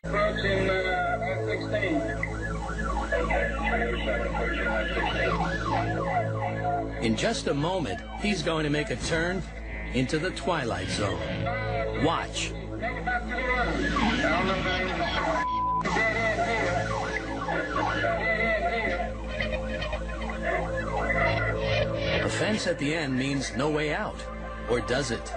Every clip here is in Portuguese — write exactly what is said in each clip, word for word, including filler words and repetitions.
In just a moment, he's going to make a turn into the Twilight Zone. Watch. A fence at the end means no way out, or does it?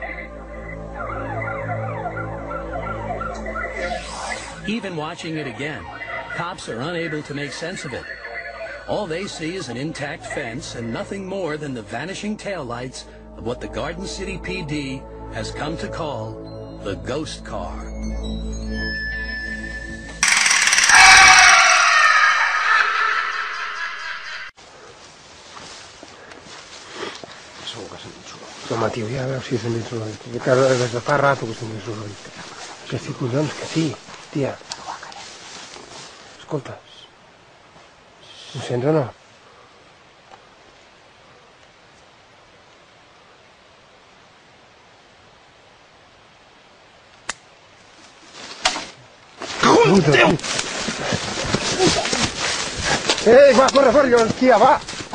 Even watching it again, cops are unable to make sense of it. All they see is an intact fence and nothing more than the vanishing taillights of what the Garden City P D has come to call the ghost car. Home, tio, ja veus si se'n diu solo dit. Des de fa rato que se'n diu solo dit. Que sí, collons, que sí, tia. Escolta, ho sents o no? Déu! Ei, va, corre, corre, tia, va!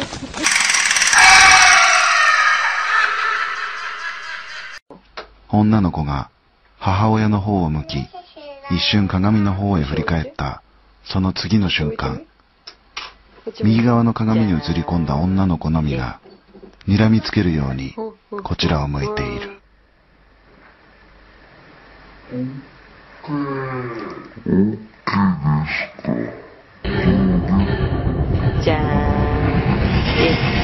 女の子が母親の方を向き、一瞬鏡の方へ振り返った、その次の瞬間、右側の鏡に映り込んだ女の子のみが、睨みつけるように、こちらを向いている。 じゃーん。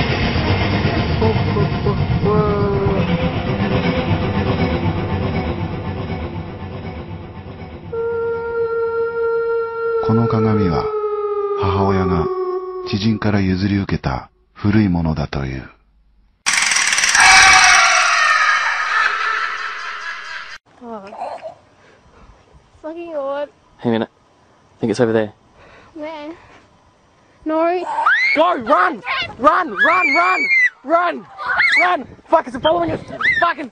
この鏡は母親が知人から譲り受けた古いものだという。 Fucking odd. Hang on. I think it's over there. Where? No. Go! Run! Run! Run! Run! Run! Run! Fuck! It's following us! Fucking!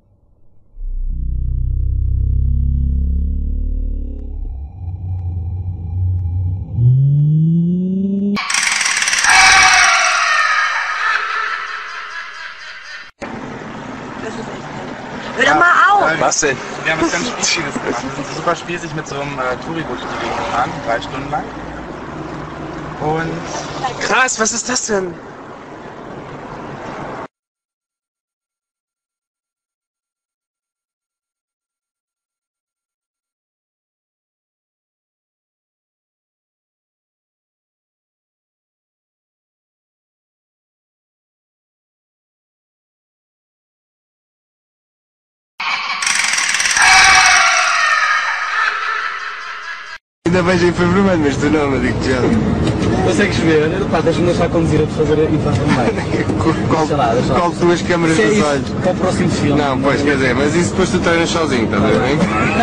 Hör doch mal auf! Was denn? Wir haben was ganz Spießiges gemacht. Wir sind super spießig mit so einem äh, Touribus durch die Gegend gefahren, drei Stunden lang. Und krass, was ist das denn? Ainda vejo em vermelho, mas tu não, mas digo-te já. Consegues ver? Pá, deixa-me deixar a conduzir a fazer a infravermelho. Qual, lá, qual duas câmaras se é dos isso, olhos? para o próximo filme. Não, pois, quer dizer, mas isso depois tu treinas sozinho, estás a ver bem?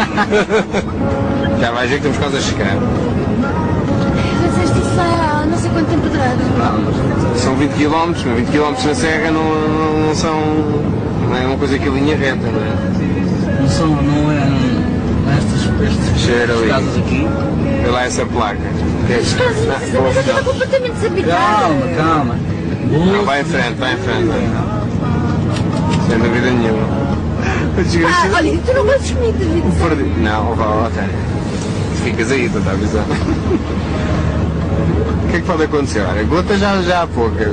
Já vais ver que estamos quase a chegar. Fizeste isso há não sei quanto tempo atrás. São vinte quilómetros, mas vinte quilómetros na serra não, não, não são... não é uma coisa que a linha reta, não é? Não são, não é... Não é estas, estas casas aqui. Vê lá essa placa. As casas, mas essa casa está completamente desabitada. Calma, calma. Não, vai em frente, vai em frente. Sem dúvida nenhuma. Ah, olha, tu não gostas comigo, David? Não, vá, ó, Tânia. Ficas aí, tu está a avisar. O que é que pode acontecer? Olha, gota já, já há pouca.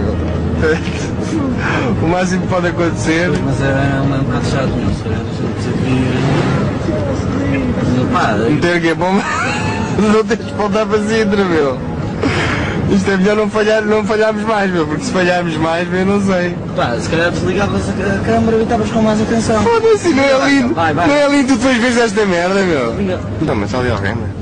O máximo que pode acontecer... Mas é um bocado chato, não sei. Meter que é bom, não tens de voltar para Sintra, meu. Isto é melhor não, falhar, não falharmos mais, meu, porque se falharmos mais, meu, não sei. Pá, se calhar desligavas a câmara e estavas com mais atenção. Foda-se, não é lindo, vai, vai. Não é lindo tu depois vês esta merda, meu. Não, mas está ali alguém, meu.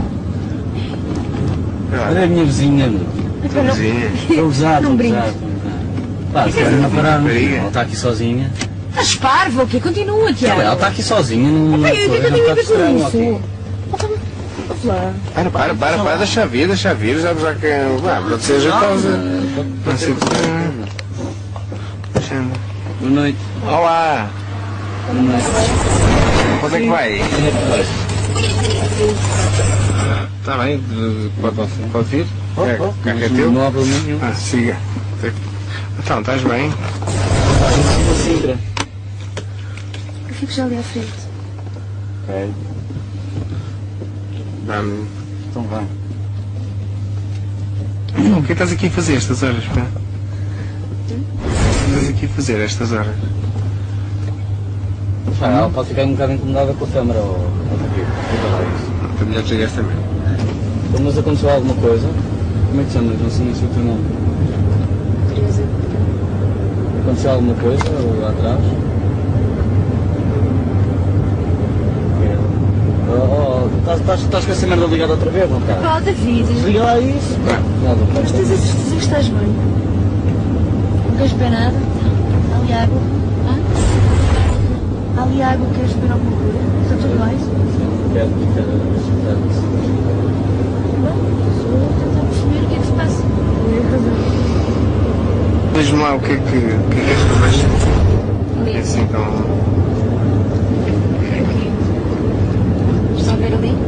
Olha a minha vizinha, meu. A vizinha? Estou a usar, estou a usar. Pá, se calhar não parar, ela está aqui sozinha. Estás parvo, o quê? Continua, Tiago. Ela está aqui sozinha, não... Pai, o que é que eu tenho a ver com isso? Para, para, para, para, deixa vir, deixa vir, já, já que... Ah, pode ser jeitosa. Não sei porque... Deixando. Boa noite. Olá. Boa noite. Onde é que vai? Está bem, de- pode, pode vir? Pode, É, pode. o carro é teu? Não há problema nenhum. Ah, siga. Então, estás bem? Sintra. Eu fico já ali à frente. Ok. Dá-me. Então vai. O que estás aqui a fazer estas horas, pá? O que estás aqui a fazer estas horas? Ah, ela pode ficar um bocado incomodada com a câmara ou ou aqui. Fica lá isso. A mulher desligar também. Então, mas aconteceu alguma coisa? Como é que te chamas? Não sei se o teu nome. Teresa. Aconteceu alguma coisa lá atrás? Oh, oh, estás, estás, estás com essa merda ligada outra vez, não cara? Pá, David. Desliga lá isso. Nada, Mas tens a certeza que estás bem? Não queres beber nada? Há ali água? Hã? Há ali água, queres beber alguma coisa? Está tudo bem? Quero, quero, quero. Bom, só vou tentar perceber o que é que se passa. Tem razão. Diz-me lá o que é que, o que, é que és que eu vejo. É assim, então. Estão a ver ali?